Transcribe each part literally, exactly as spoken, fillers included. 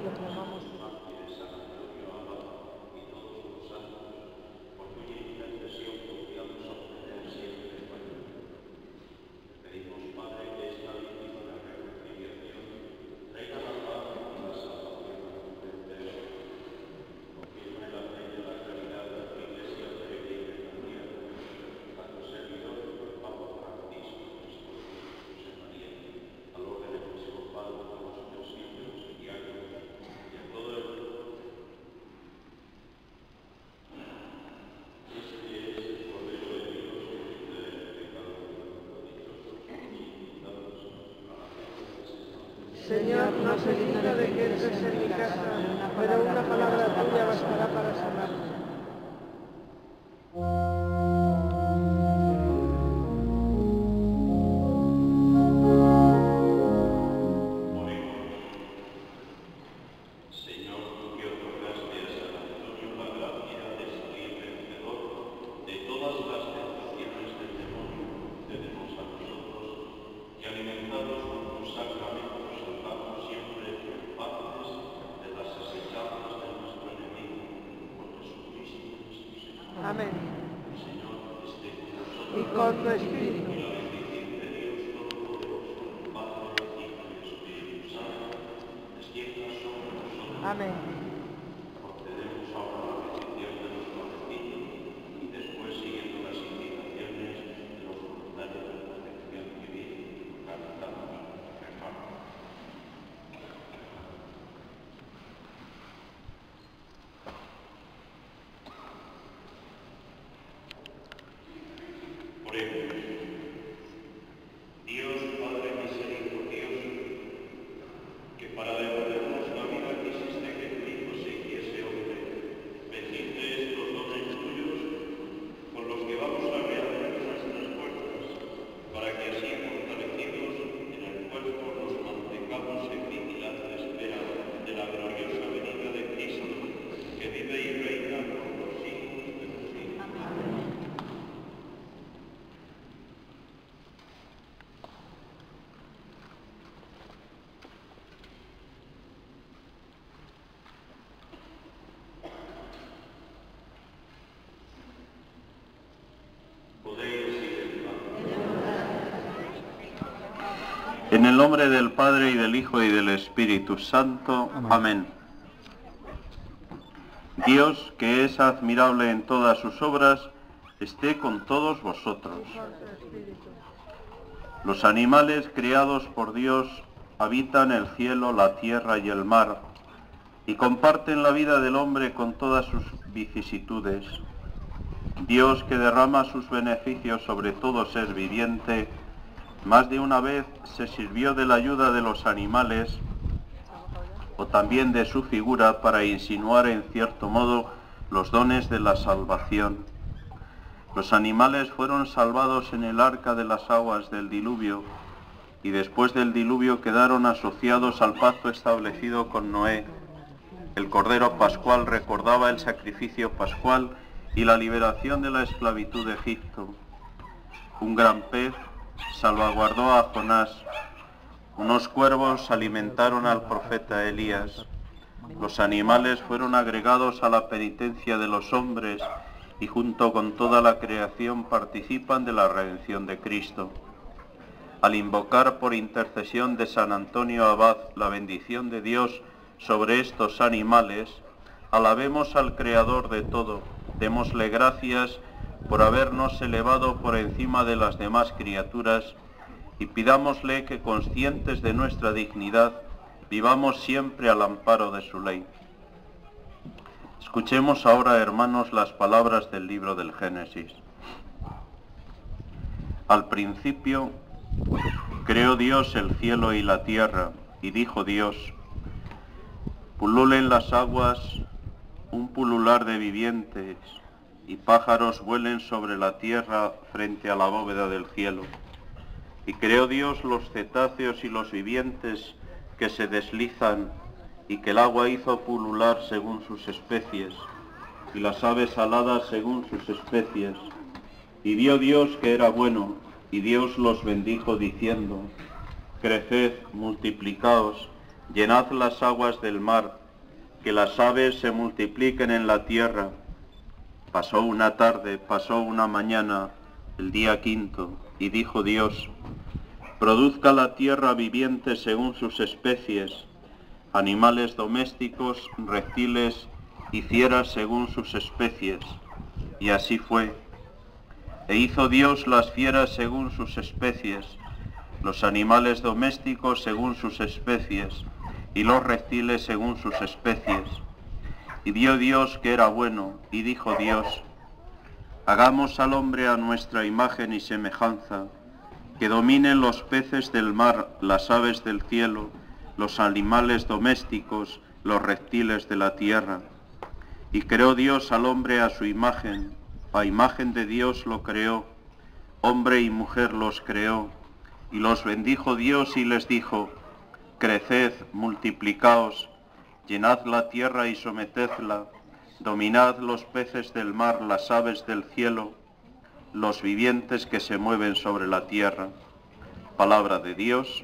Señor, no soy digno de que entres en mi casa, pero una palabra tuya bastará para sanarme. Amén. Y con tu espíritu. Amén. Dios Padre misericordioso, que para devolvernos la vida quisiste que tu Hijo se hiciese hombre, bendite estos dones tuyos con los que vamos a reabrir nuestras puertas, para que así, fortalecidos en el cuerpo, nos mantengamos en vigilante espera de la gloriosa venida de Cristo, que vive y reina por los siglos de los siglos. En el nombre del Padre, y del Hijo, y del Espíritu Santo. Amén. Amén. Dios, que es admirable en todas sus obras, esté con todos vosotros. Los animales creados por Dios habitan el cielo, la tierra y el mar, y comparten la vida del hombre con todas sus vicisitudes. Dios, que derrama sus beneficios sobre todo ser viviente, más de una vez se sirvió de la ayuda de los animales o también de su figura para insinuar en cierto modo los dones de la salvación. Los animales fueron salvados en el arca de las aguas del diluvio y después del diluvio quedaron asociados al pacto establecido con Noé. El Cordero Pascual recordaba el sacrificio pascual y la liberación de la esclavitud de Egipto. Un gran pez salvaguardó a Jonás. Unos cuervos alimentaron al profeta Elías. Los animales fueron agregados a la penitencia de los hombres y junto con toda la creación participan de la redención de Cristo. Al invocar por intercesión de San Antonio Abad la bendición de Dios sobre estos animales, alabemos al Creador de todo, démosle gracias por habernos elevado por encima de las demás criaturas y pidámosle que, conscientes de nuestra dignidad, vivamos siempre al amparo de su ley. Escuchemos ahora, hermanos, las palabras del libro del Génesis. Al principio creó Dios el cielo y la tierra, y dijo Dios: pululen las aguas un pulular de vivientes, y pájaros vuelen sobre la tierra frente a la bóveda del cielo. Y creó Dios los cetáceos y los vivientes que se deslizan, y que el agua hizo pulular según sus especies, y las aves aladas según sus especies. Y vio Dios que era bueno, y Dios los bendijo diciendo: creced, multiplicaos, llenad las aguas del mar, que las aves se multipliquen en la tierra. Pasó una tarde, pasó una mañana, el día quinto, y dijo Dios: produzca la tierra viviente según sus especies, animales domésticos, reptiles y fieras según sus especies. Y así fue. E hizo Dios las fieras según sus especies, los animales domésticos según sus especies, y los reptiles según sus especies. Y vio Dios que era bueno, y dijo Dios: hagamos al hombre a nuestra imagen y semejanza, que dominen los peces del mar, las aves del cielo, los animales domésticos, los reptiles de la tierra. Y creó Dios al hombre a su imagen, a imagen de Dios lo creó, hombre y mujer los creó, y los bendijo Dios y les dijo: creced, multiplicaos, llenad la tierra y sometedla, dominad los peces del mar, las aves del cielo, los vivientes que se mueven sobre la tierra. Palabra de Dios.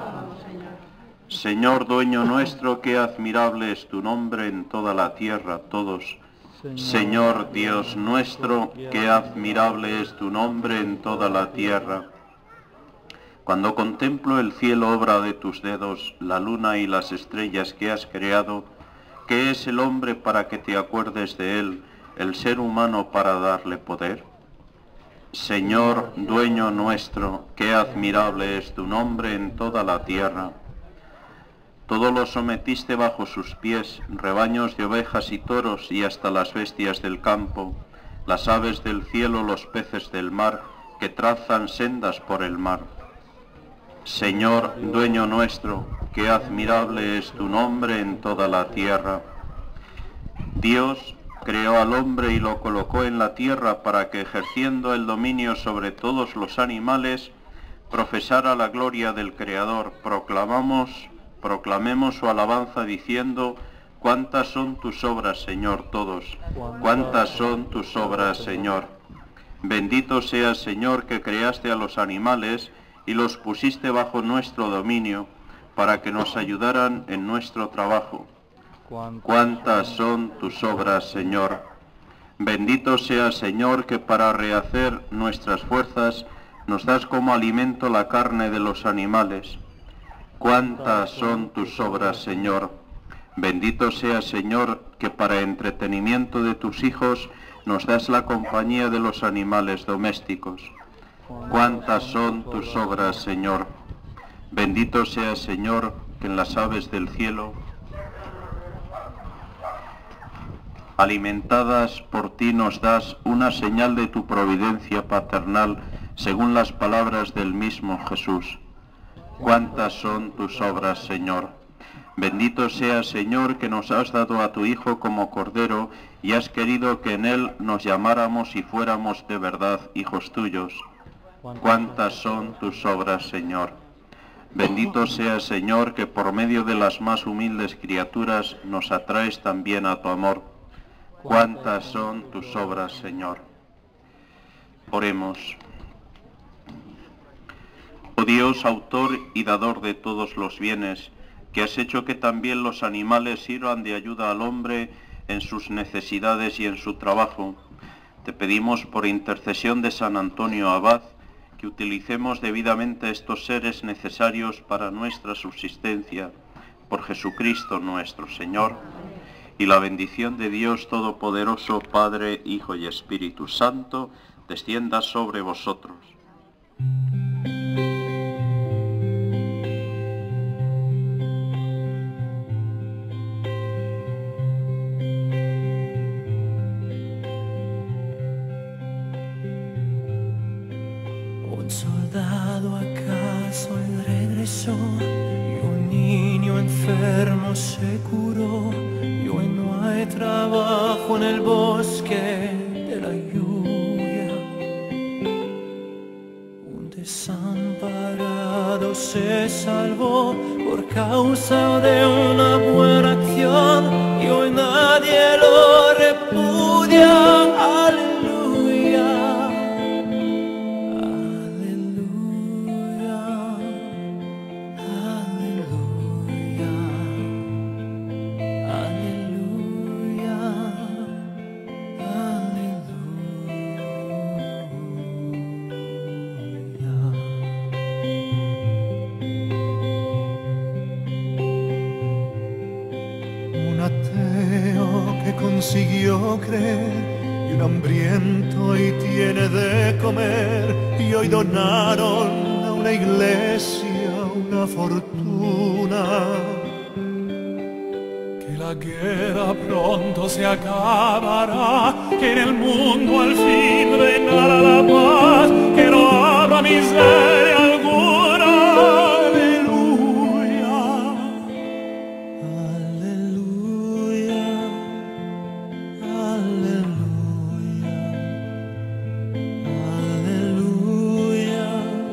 Señor, dueño nuestro, qué admirable es tu nombre en toda la tierra. Todos. Señor, Dios nuestro, qué admirable es tu nombre en toda la tierra. Cuando contemplo el cielo, obra de tus dedos, la luna y las estrellas que has creado, ¿qué es el hombre para que te acuerdes de él, el ser humano para darle poder? Señor, dueño nuestro, qué admirable es tu nombre en toda la tierra. Todo lo sometiste bajo sus pies, rebaños de ovejas y toros y hasta las bestias del campo, las aves del cielo, los peces del mar, que trazan sendas por el mar. Señor, dueño nuestro, qué admirable es tu nombre en toda la tierra. Dios creó al hombre y lo colocó en la tierra para que, ejerciendo el dominio sobre todos los animales, profesara la gloria del Creador. Proclamamos, proclamemos su alabanza diciendo: cuántas son tus obras, Señor, todos. Cuántas son tus obras, Señor. Bendito seas, Señor, que creaste a los animales y los pusiste bajo nuestro dominio, para que nos ayudaran en nuestro trabajo. Cuántas son tus obras, Señor. Bendito sea, Señor, que para rehacer nuestras fuerzas nos das como alimento la carne de los animales. Cuántas son tus obras, Señor. Bendito sea, Señor, que para entretenimiento de tus hijos nos das la compañía de los animales domésticos. Cuántas son tus obras, Señor. Bendito sea, Señor, que en las aves del cielo, alimentadas por ti, nos das una señal de tu providencia paternal, según las palabras del mismo Jesús. Cuántas son tus obras, Señor. Bendito sea, Señor, que nos has dado a tu Hijo como Cordero y has querido que en él nos llamáramos y fuéramos de verdad hijos tuyos. Cuántas son tus obras, Señor. Bendito sea, Señor, que por medio de las más humildes criaturas nos atraes también a tu amor. Cuántas son tus obras, Señor. Oremos. Oh Dios, autor y dador de todos los bienes, que has hecho que también los animales sirvan de ayuda al hombre en sus necesidades y en su trabajo, te pedimos por intercesión de San Antonio Abad, que utilicemos debidamente estos seres necesarios para nuestra subsistencia, por Jesucristo nuestro Señor, y la bendición de Dios Todopoderoso, Padre, Hijo y Espíritu Santo, descienda sobre vosotros. Un soldado acaso regresó y un niño enfermo se curó. Y hoy no hay trabajo en el bosque de la lluvia. Un desamparado se salvó por causa de una buena acción y hoy nadie lo repudia. Aleluya. Aleluya. ateo que consiguió creer y un hambriento y tiene de comer, y hoy donaron a una iglesia una fortuna. Que la guerra pronto se acabará, que en el mundo al fin reinará la paz, que no habrá miseria alguna. Aleluya, Aleluya, aleluya, aleluya,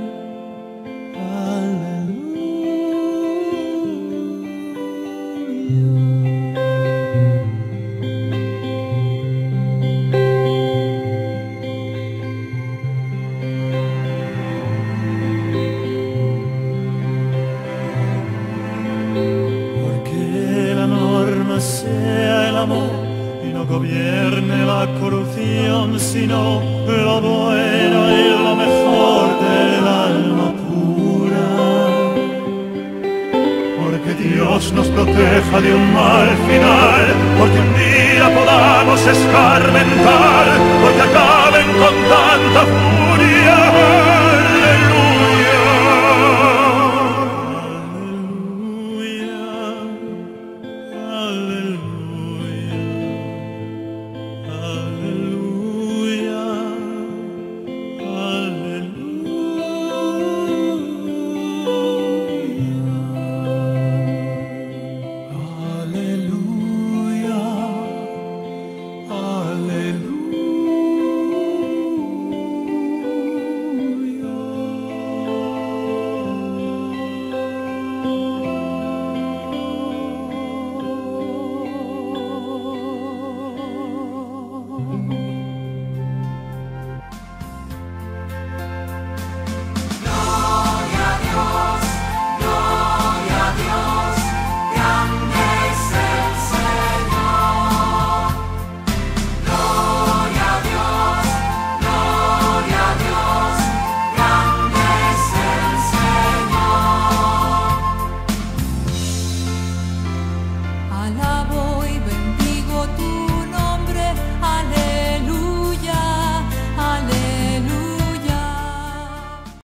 Porque la norma sea el amor y no gobierne la corrupción, sino lo bueno y lo mejor del alma pura. Porque Dios nos proteja de un mal final, porque un día podamos escarmentar, porque acaben con